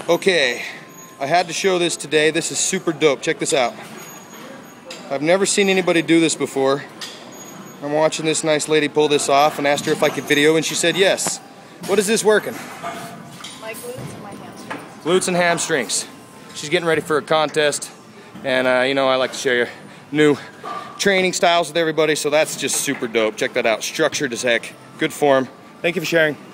Okay, I had to show this today. This is super dope. Check this out. I've never seen anybody do this before. I'm watching this nice lady pull this off and asked her if I could video, and she said yes. What is this working? My glutes and my hamstrings. Glutes and hamstrings. She's getting ready for a contest, and you know, I like to share new training styles with everybody, so that's just super dope. Check that out. Structured as heck. Good form. Thank you for sharing.